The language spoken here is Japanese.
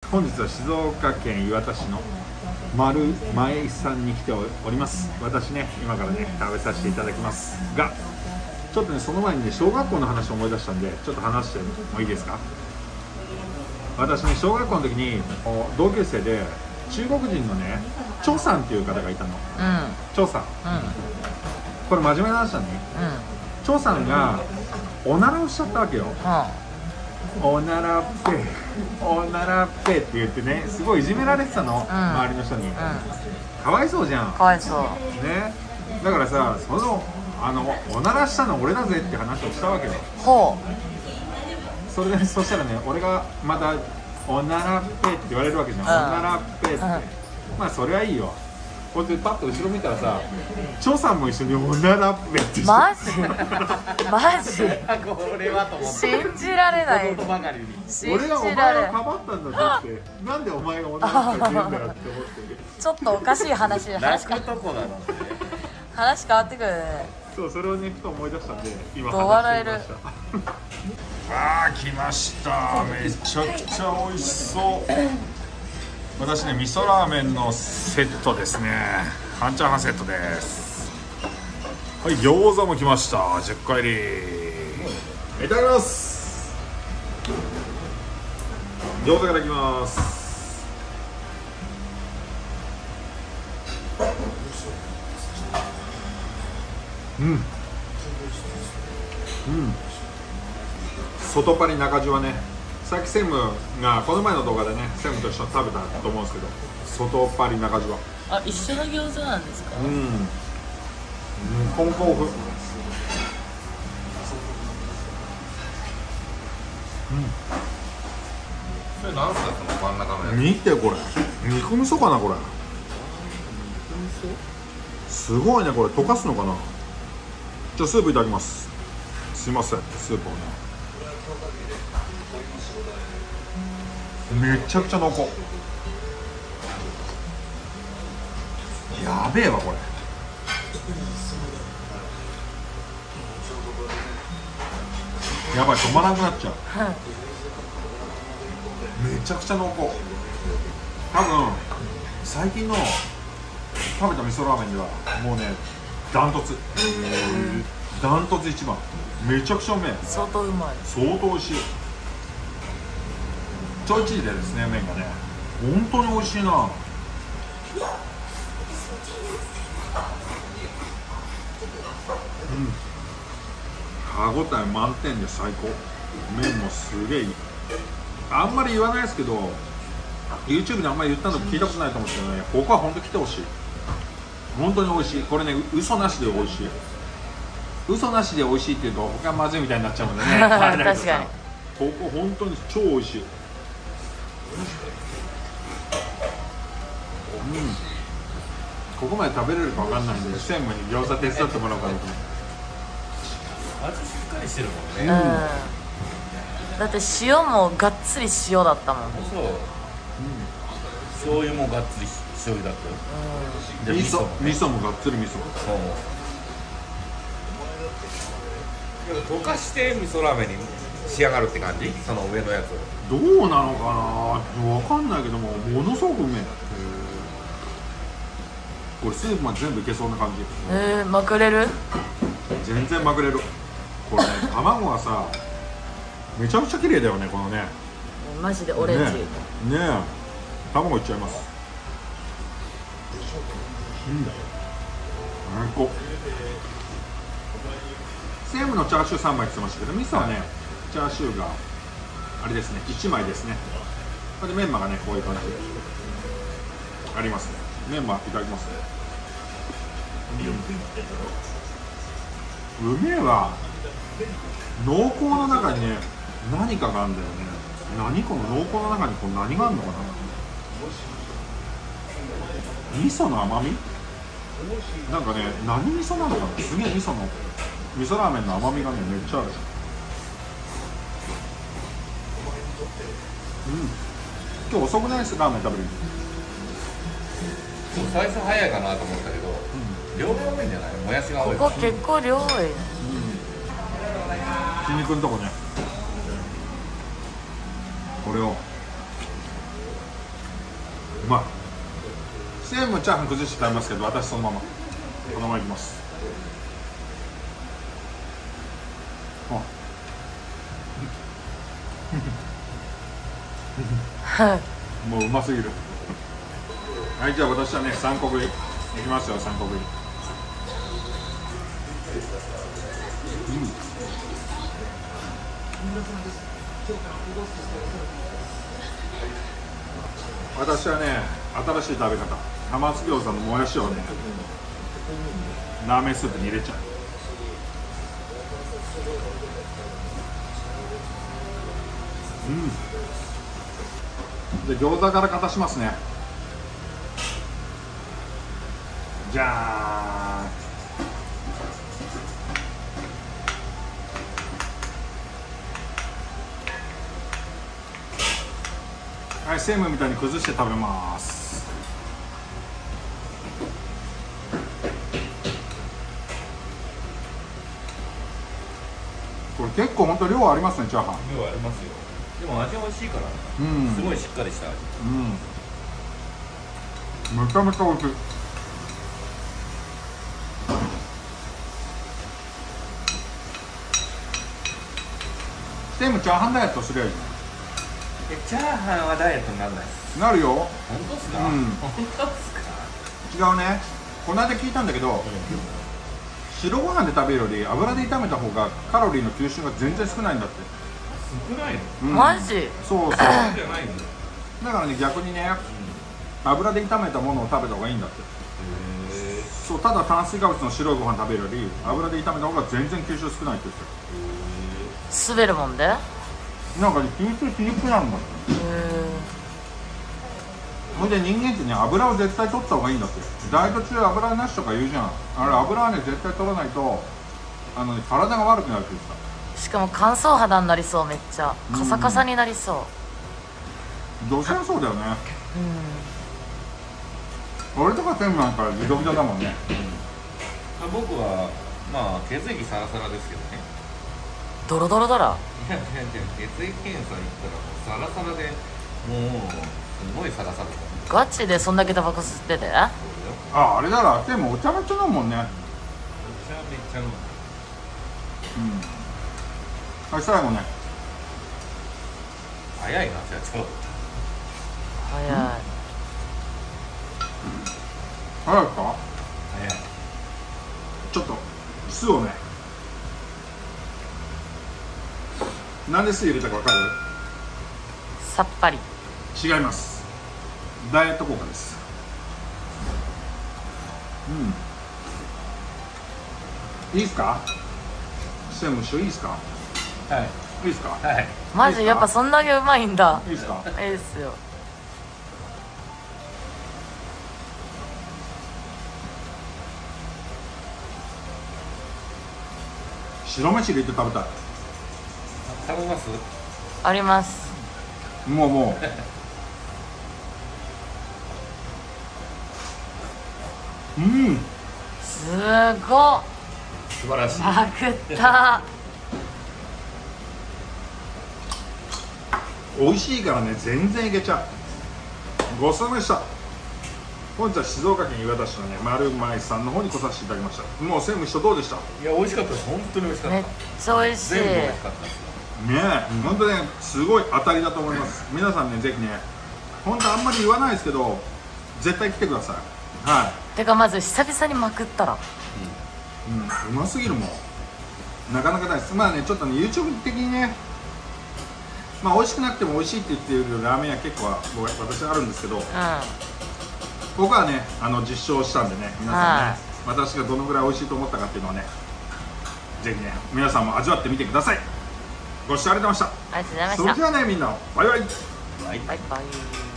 本日は静岡県磐田市の丸前さんに来ております。私ね、今からね食べさせていただきますが、ちょっとねその前にね小学校の話を思い出したんで、ちょっと話してもいいですか。私ね小学校の時に同級生で中国人のね張さんっていう方がいたの。張さん、これ真面目な話だね。張さんがおならをしちゃったわけよ。おならっぺおならっぺって言ってね、すごいいじめられてたの、周りの人に。かわいそうじゃん。 かわいそうね。だからさ、おならしたの俺だぜって話をしたわけよ。 ほう。それでそしたらね、俺がまたおならっぺって言われるわけじゃん。おならっぺって、まあそれはいいよ。こうやってパッと後ろ見たらさ、張さんも一緒におならっぺってマジマジこれはと思って信じられない。 ことばかりに俺がお前をかばったんだってなんでお前がおならっぺって言うんだよって思ってちょっとおかしい話泣くとこだろうね。 話変わってくるね。 そう、それをねふと思い出したんで今どう笑える。 あー来ました。めちゃくちゃ美味しそう。私ね味噌ラーメンのセットですね。半チャーハンセットです。はい、餃子も来ました。10個入り。いただきます。餃子いただきます。外パリ中地はね、さっき専務がこの前の動画でね専務と一緒に食べたと思うんですけど、外パリ中地は一緒の餃子なんですか。 コンコンフ。 それなんすか、その真ん中のや見てこれ、肉味噌かなこれ。すごいねこれ、溶かすのかな。じゃあスープいただきます。すいません、スープをねめちゃくちゃ濃厚。やべえわこれ。やばい、止まらなくなっちゃう。めちゃくちゃ濃厚。多分最近の食べた味噌ラーメンではもうねダントツ、ダントツ一番。めちゃくちゃうめえ。 相当うまい。 相当美味しい。ちょいちいでですね、麺がね本当に美味しいな。歯ごたえ満点で最高。麺もすげえいい。あんまり言わないですけど YouTube であんまり言ったの聞いたことないと思うんですけどね、ここは本当来てほしい。本当に美味しい。これね嘘なしで美味しい。嘘なしで美味しいっていうと他まずいみたいになっちゃうのでね確かにここ本当に超美味しい。ここまで食べれるかわかんないんで専務に餃子手伝ってもらおうかなと思って。 味しっかりしてるもんね。 だって塩もがっつり塩だったもん。 そう、醤油もがっつり醤油だったよ。 味噌もがっつり味噌。 そう溶かして味噌ラーメンに仕上がるって感じ。その上のやつどうなのかな、わかんないけどもものすごくうめえ。これスープまで全部いけそうな感じ。 まくれる。 全然まくれる。これね卵がさめちゃくちゃ綺麗だよねこのね。 マジでオレンジ。 ねえ卵いっちゃいます。最高。専務のチャーシュー3枚って言ってましたけど、味噌はねチャーシューがあれですね1枚ですね。これでメンマがねこういう感じでありますね。メンマいただきますね。うめえわ。濃厚の中にね何かがあるんだよね。何この濃厚の中にこう何があるのかな。味噌の甘みなんかね、何味噌なのかな。すげえ味噌ラーメンの甘みがねめっちゃある。今日遅くないですラーメン食べる。 最初早いかなと思ったけど、量が多いんじゃない。もやしが多い。 ここ結構量多い。 筋肉のとこね。これをまい。専務チャーハン崩して食べますけど、私そのままこのままいきます。もううますぎる。はい、じゃあ私はね3個食いいきますよ。3個食い。私はね新しい食べ方、浜松餃子のもやしをねラーメンスープに入れちゃう。で餃子からかたしますね。じゃーん。はい、セームみたいに崩して食べます。これ結構本当量ありますね、チャーハン。 量ありますよ。でも味美味しいから、すごいしっかりした味。 めちゃめちゃ美味しい。セームチャーハンダイエットすりゃいい。 チャーハンはダイエットにならない。 なるよ。 本当ですか？本当ですか？ 違うね。この間聞いたんだけど、白ご飯で食べるより油で炒めた方がカロリーの吸収が全然少ないんだって。 少ないの？ マジ？ そうそう。 じゃないんだ。 だからね、逆にね、油で炒めたものを食べた方がいいんだって。そう、ただ炭水化物の白いご飯食べるより油で炒めた方が全然吸収少ないって言ってた。 滑るもんで？ なんかね、吸収しにくくなるんだって。ほんで人間ってね、油を絶対取った方がいいんだって。ダイエット中油なしとか言うじゃん。あれ油はね絶対取らないと体が悪くなるって言ってた。 しかも乾燥肌になりそう。めっちゃカサカサになりそう。 どうせもそうだよね。俺とか専務なんかギドギドだもんね。 僕はまあ血液サラサラですけどね。 ドロドロだら。 いや血液検査行ったらもうサラサラで、もうすごいサラサラだ。 ガチでそんだけタバコ吸ってて？ あれだら、でもお茶めっちゃ飲むもんね。 お茶めっちゃ飲む。 はい、最後ね。 早いな、社長。 早い。 早いか？ 早い。 ちょっと酢をね、なんで酢入れたか分かる？ さっぱり。 違います。ダイエット効果です。いいですか？専務一緒いいですか？ はい。 いいですか？ はい。 マジやっぱそんだけうまいんだ。 いいですか？ いいですよ。 白飯入れて食べたい。 食べます？ あります。 もうすごっ。 素晴らしい。 まくった。 美味しいからね、全然いけちゃう。ごちそうさまでした。本日は静岡県磐田市のね、丸舞さんの方に来させていただきました。もう専務一緒どうでした？ いや、美味しかったです。本当に美味しかった。 めっちゃ美味しい。 全部美味しかったです。 ねえ、本当ね、すごい当たりだと思います。皆さんね、ぜひね、本当あんまり言わないですけど、絶対来てください。はい。 てかまず久々にまくったら、 うますぎるもん。なかなかないです。まあね、ちょっとね、YouTube 的にね、まあ美味しくなくても美味しいって言ってるラーメン屋結構私あるんですけど、僕はね、実証したんでね、皆さんね、私がどのぐらい美味しいと思ったかっていうのをね、ぜひね、皆さんも味わってみてください。ご視聴ありがとうございました。 ありがとうございました。 それではね、みんなバイバイ。 バイバイ。